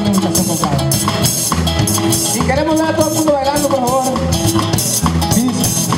una invitación con clave. Y queremos ver a todo el mundo bailando, por favor. Dice.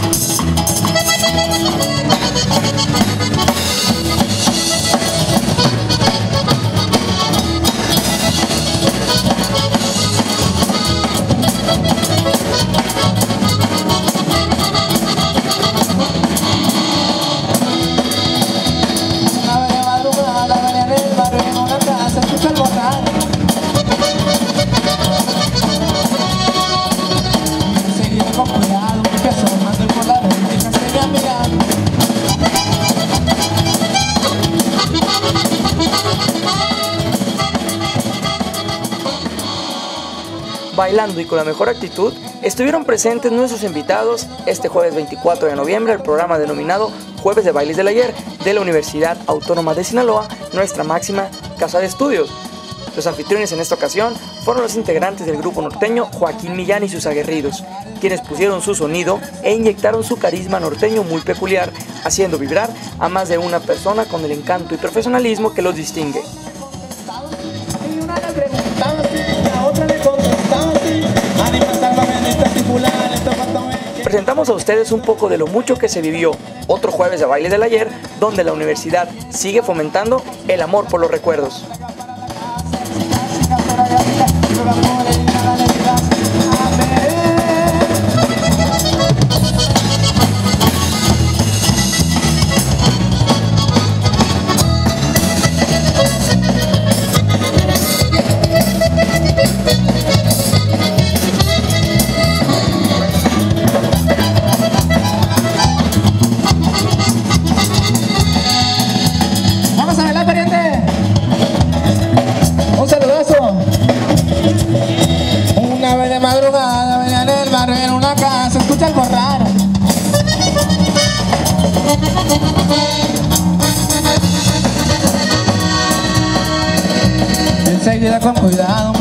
Bailando y con la mejor actitud, estuvieron presentes nuestros invitados este jueves 24 de noviembre al programa denominado Jueves de Bailes del Ayer de la Universidad Autónoma de Sinaloa, nuestra máxima casa de estudios. Los anfitriones en esta ocasión fueron los integrantes del grupo norteño Joaquín Millán y sus aguerridos, quienes pusieron su sonido e inyectaron su carisma norteño muy peculiar, haciendo vibrar a más de una persona con el encanto y profesionalismo que los distingue. Presentamos a ustedes un poco de lo mucho que se vivió otro jueves de Bailes del Ayer, donde la universidad sigue fomentando el amor por los recuerdos. Madrugada venía en el barrio en una casa, escucha algo raro. Enseguida con cuidado